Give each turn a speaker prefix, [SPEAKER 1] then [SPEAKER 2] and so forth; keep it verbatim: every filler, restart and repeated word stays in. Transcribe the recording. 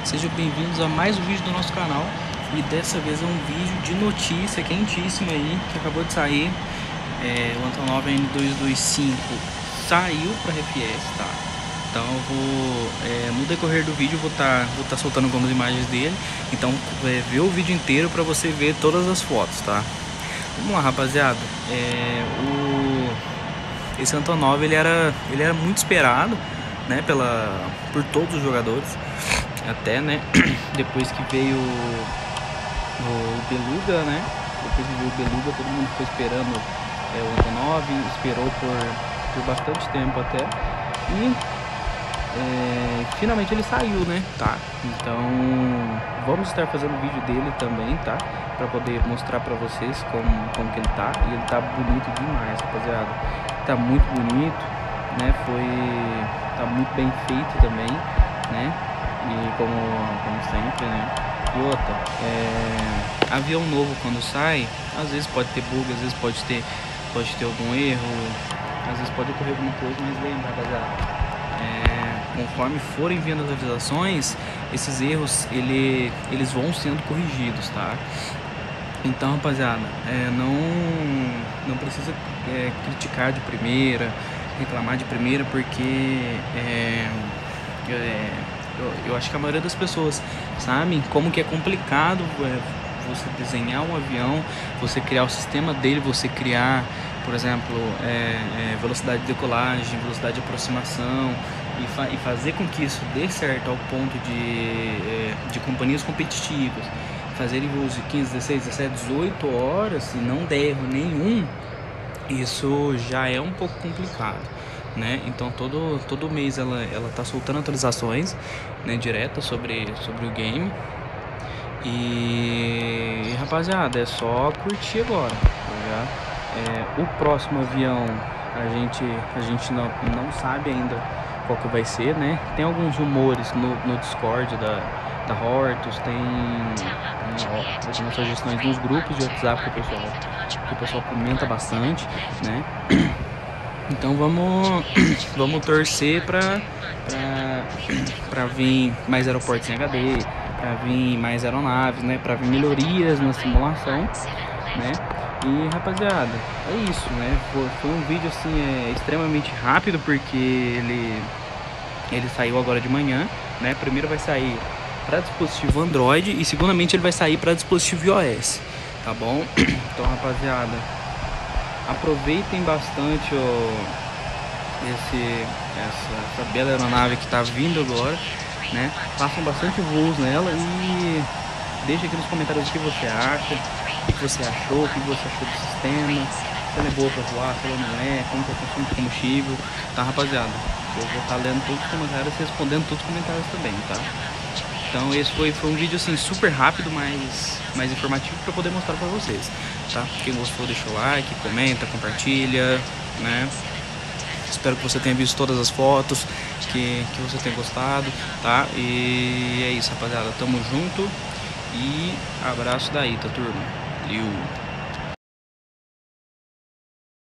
[SPEAKER 1] Sejam bem-vindos a mais um vídeo do nosso canal. E dessa vez é um vídeo de notícia quentíssima aí, que acabou de sair. é, O Antonov N dois dois cinco saiu para F S, tá? Então eu vou, é, no decorrer do vídeo, eu vou estar tá, vou tá soltando algumas imagens dele. Então é, vê o vídeo inteiro para você ver todas as fotos, tá? Vamos lá, rapaziada. É, o, esse Antonov, ele era, ele era muito esperado, né, pela, por todos os jogadores. Até, né, depois que veio o, o Beluga, né, depois que veio o Beluga, todo mundo ficou esperando é, o Antonov, esperou por, por bastante tempo até, e é, finalmente ele saiu, né, tá, então vamos estar fazendo vídeo dele também, tá, pra poder mostrar pra vocês como, como que ele tá, e ele tá bonito demais, rapaziada, tá muito bonito, né, foi, tá muito bem feito também, né. E como, como sempre, né? E outra, é, avião novo quando sai, às vezes pode ter bug, às vezes pode ter, pode ter algum erro, às vezes pode ocorrer alguma coisa, mas lembra, rapaziada, é, conforme forem vindo as atualizações, esses erros ele, eles vão sendo corrigidos, tá? Então, rapaziada, é, não, não precisa é, criticar de primeira, reclamar de primeira, porque é, é, Eu, eu acho que a maioria das pessoas sabe como que é complicado é, você desenhar um avião, você criar o sistema dele, você criar, por exemplo, é, é, velocidade de decolagem, velocidade de aproximação e, fa e fazer com que isso dê certo ao ponto de, é, de companhias competitivas fazerem voos de quinze, dezesseis, dezessete, dezoito horas e não der erro nenhum. Isso já é um pouco complicado, né? Então todo, todo mês ela, ela tá soltando atualizações, né, diretas sobre, sobre o game. E rapaziada, é só curtir agora, tá? É, o próximo avião a gente, a gente não, não sabe ainda qual que vai ser, né? Tem alguns rumores no, no Discord da, da Hortus, tem, tem algumas sugestões nos grupos de WhatsApp que o pessoal, que o pessoal comenta bastante, né? Então vamos, vamos torcer para para vir mais aeroportos em H D, para vir mais aeronaves, né? Para vir melhorias na simulação, né? E rapaziada, é isso, né? Foi, foi um vídeo assim é, extremamente rápido, porque ele ele saiu agora de manhã, né? Primeiro vai sair para dispositivo Android e segundamente ele vai sair para dispositivo iOS, tá bom? Então, rapaziada, aproveitem bastante o, esse, essa, essa bela aeronave que está vindo agora, né? Façam bastante voos nela e deixe aqui nos comentários o que você acha, o que você achou, o que você achou do sistema, se ela é boa para voar, se ela não é, como que é o consumo de combustível, tá, rapaziada? Eu vou estar lendo todos os comentários e respondendo todos os comentários também, tá? Então esse foi, foi um vídeo assim super rápido, mas mais informativo para poder mostrar para vocês, tá? Quem gostou deixa o like, comenta, compartilha, né? Espero que você tenha visto todas as fotos, que, que você tenha gostado, tá? E é isso, rapaziada, tamo junto e abraço daí, tá, turma? Valeu!